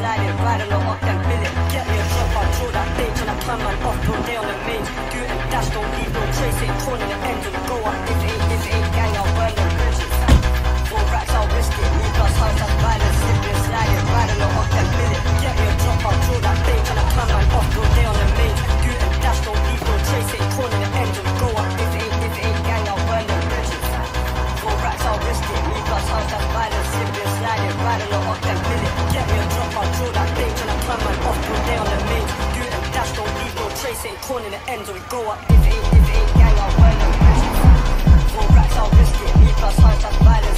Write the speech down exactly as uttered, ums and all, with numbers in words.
slide it, ride along up them billet. Get me a drop, I'll throw that bitch and I turn man off, bro, they on the main. Do it and dash, don't leave no trace, ain't torn in the end, and go up. If it ain't, if it ain't gang, I'll burn them bridges. Four racks, I'll risk it, me plus house, that's violence. Slip it, slide it, ride along up them billet. Get me a drop, I'll throw that bitch and I turn man off, bro, they on the main. Do it and dash, don't leave no trace, ain't torn in the end, and go up. If it ain't, if it ain't gang, I'll burn them bridges. Four racks, I'll risk it, me plus house, that's violence. Slip it, slide it, ride along up them billet. Get me a drop, I'll throw that bitch and I turn man off, bro, they on the main. Do it and dash, don't leave no trace, ain't torn in the end, and go up. If it ain't, if it ain't gang, I'll burn them bridges. Four racks, I'll risk it, me plus house, that's violence.